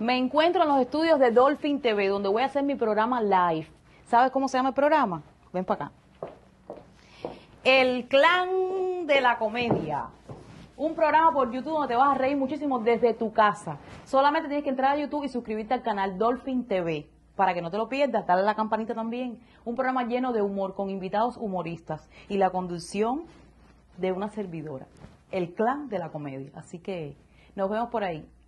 Me encuentro en los estudios de Dolphin TV, donde voy a hacer mi programa live. ¿Sabes cómo se llama el programa? Ven para acá. El Clan de la Comedia. Un programa por YouTube donde te vas a reír muchísimo desde tu casa. Solamente tienes que entrar a YouTube y suscribirte al canal Dolphin TV para que no te lo pierdas. Dale a la campanita también. Un programa lleno de humor con invitados humoristas y la conducción de una servidora. El Clan de la Comedia. Así que nos vemos por ahí.